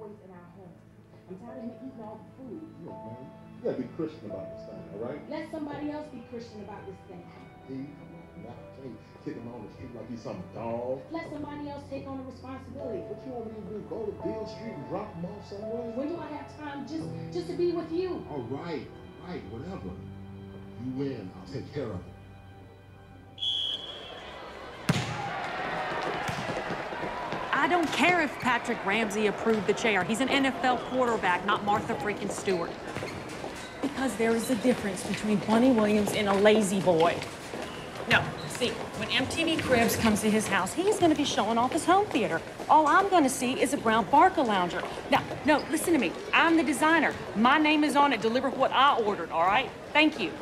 voice in our home. I'm tired of him eating all the food. Look, man, you gotta be Christian about this thing, all right? Let somebody else be Christian about this thing. He, now, can't kick him on the street like he's some dog. Let somebody else take on the responsibility. What you want me to do? Go to Bill Street and drop him off somewhere? When do I have time just to be with you? All right, whatever. You win, I'll take care of it. I don't care if Patrick Ramsey approved the chair. He's an NFL quarterback, not Martha freaking Stewart. Because there is a difference between Bunny Williams and a lazy boy. No, see, when MTV Cribs comes to his house, he's gonna be showing off his home theater. All I'm gonna see is a brown Barca lounger. Now, no, listen to me. I'm the designer. My name is on it. Deliver what I ordered, all right? Thank you.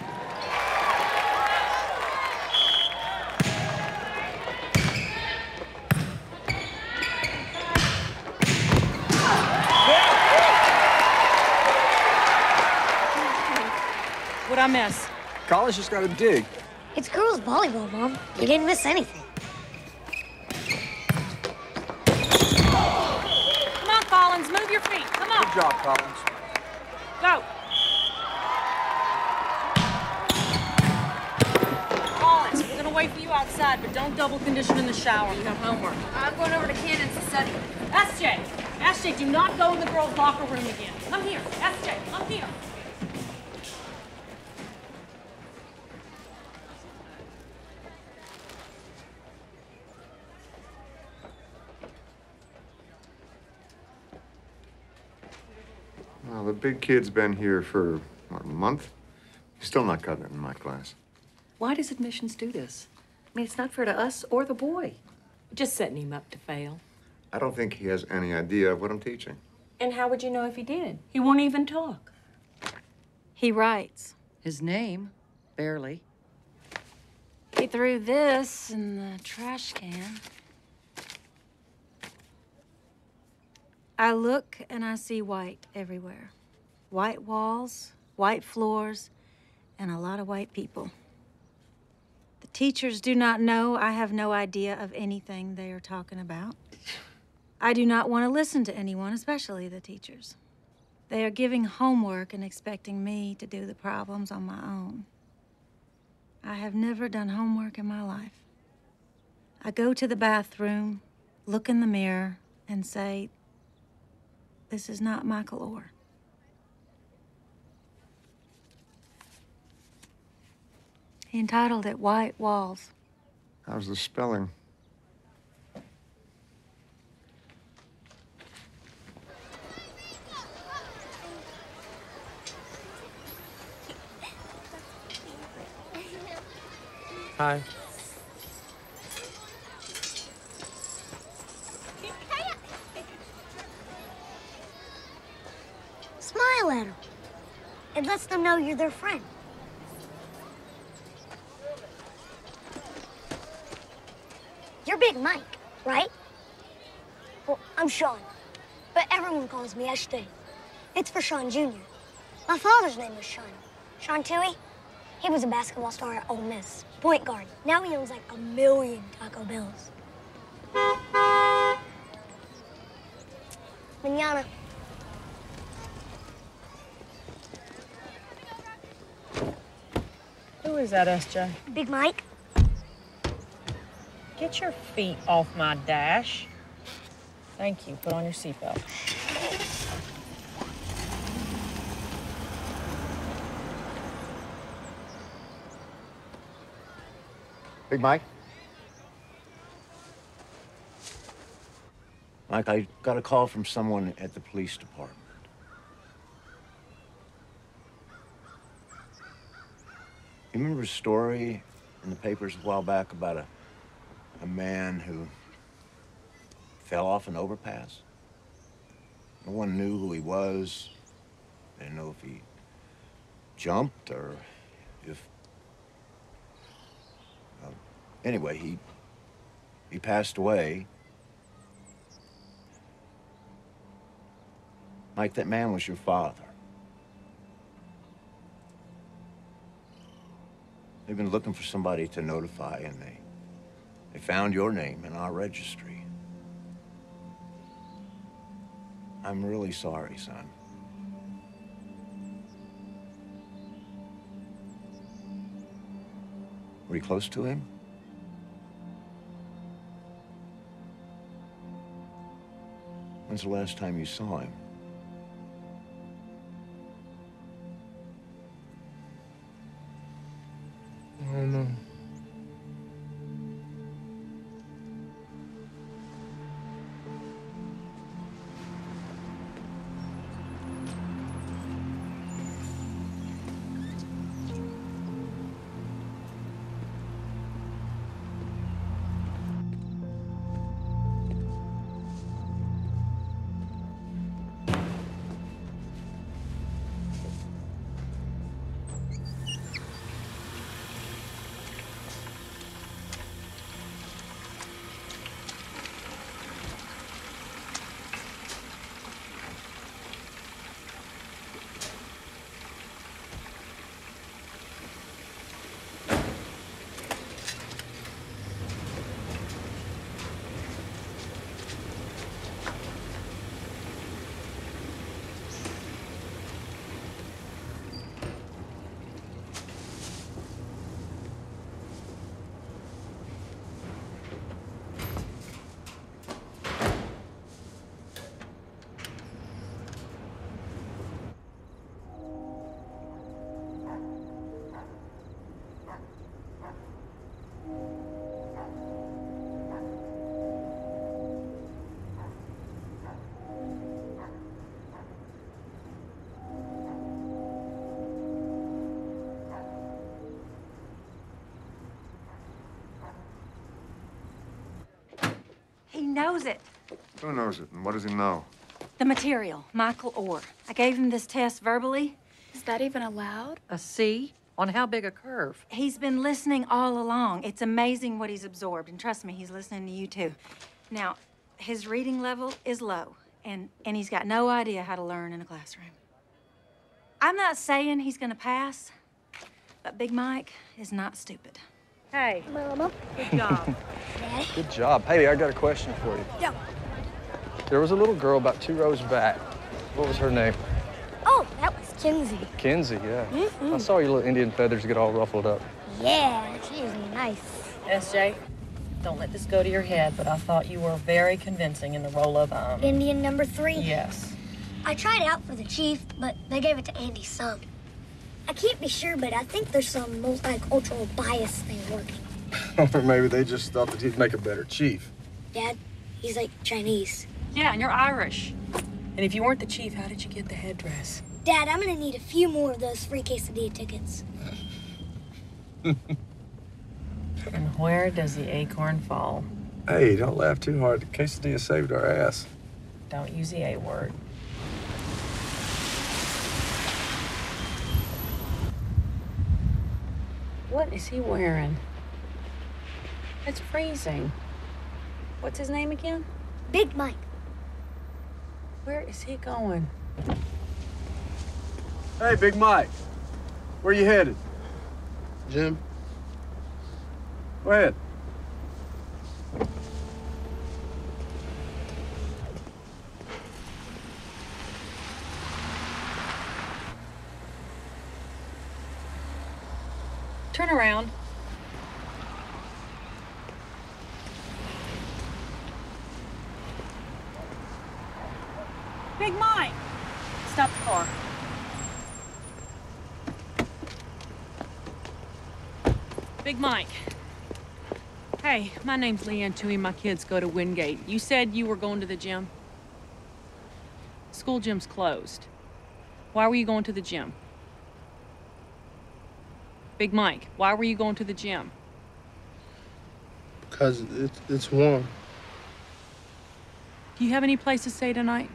What'd I miss? College just got a dig. It's girls' volleyball, Mom. You didn't miss anything. Come on, Collins, move your feet. Come on. Good job, Collins. Go. Collins, we're gonna wait for you outside, but don't double condition in the shower. You have homework. I'm going over to Cannon's to study. SJ, do not go in the girls' locker room again. Come here. SJ, come here. Well, the big kid's been here for, what, a month? He's still not cutting it in my class. Why does admissions do this? I mean, it's not fair to us or the boy. Just setting him up to fail. I don't think he has any idea of what I'm teaching. And how would you know if he did? He won't even talk. He writes. His name, barely. He threw this in the trash can. I look and I see white everywhere. White walls, white floors, and a lot of white people. The teachers do not know. I have no idea of anything they are talking about. I do not want to listen to anyone, especially the teachers. They are giving homework and expecting me to do the problems on my own. I have never done homework in my life. I go to the bathroom, look in the mirror, and say, this is not Michael Orr. He entitled it White Walls. How's the spelling? Hi. Smile at them. It lets them know you're their friend. You're Big Mike, right? Well, I'm Sean, but everyone calls me SJ. It's for Sean Jr. My father's name was Sean. Sean Toohey, he was a basketball star at Ole Miss, point guard. Now he owns like 1 million Taco Bells. Manana. Who is that, SJ? Big Mike. Get your feet off my dash. Thank you. Put on your seatbelt. Big Mike? Mike, I got a call from someone at the police department. You remember a story in the papers a while back about a man who fell off an overpass? No one knew who he was. They didn't know if he jumped or if... anyway, he passed away. Mike, that man was your father. They've been looking for somebody to notify, and they found your name in our registry. I'm really sorry, son. Were you close to him? When's the last time you saw him? I don't know. He knows it. Who knows it, and what does he know? The material, Michael Orr. I gave him this test verbally. Is that even allowed? A C? On how big a curve? He's been listening all along. It's amazing what he's absorbed, and trust me, he's listening to you too. Now, his reading level is low, and he's got no idea how to learn in a classroom. I'm not saying he's gonna pass, but Big Mike is not stupid. Hey, Mama. good job. Daddy. Good job. Hey, I got a question for you. Yeah. There was a little girl about 2 rows back. What was her name? Oh, that was Kinsey. Kinsey, yeah. I saw your little Indian feathers get all ruffled up. Yeah, she's nice. SJ, don't let this go to your head, but I thought you were very convincing in the role of, Indian number 3? Yes. I tried out for the chief, but they gave it to Andy's son. I can't be sure, but I think there's some multicultural bias thing working. Or maybe they just thought that he'd make a better chief. Dad, he's like Chinese. Yeah, and you're Irish. And if you weren't the chief, how did you get the headdress? Dad, I'm gonna need a few more of those free quesadilla tickets. And where does the acorn fall? Hey, don't laugh too hard. The quesadilla saved our ass. Don't use the A word. What is he wearing? It's freezing. What's his name again? Big Mike. Where is he going? Hey, Big Mike. Where you headed? Jim? Go ahead. Turn around. Big Mike! Stop the car. Big Mike. Hey, my name's Leanne Tui. My kids go to Wingate. You said you were going to the gym? School gym's closed. Why were you going to the gym? Big Mike, why were you going to the gym? Because it's warm. Do you have any place to stay tonight?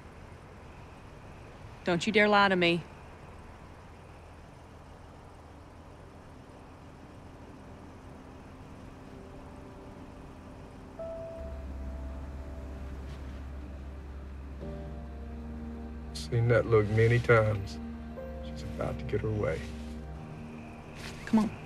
Don't you dare lie to me. Seen that look many times. She's about to get her way. Come on.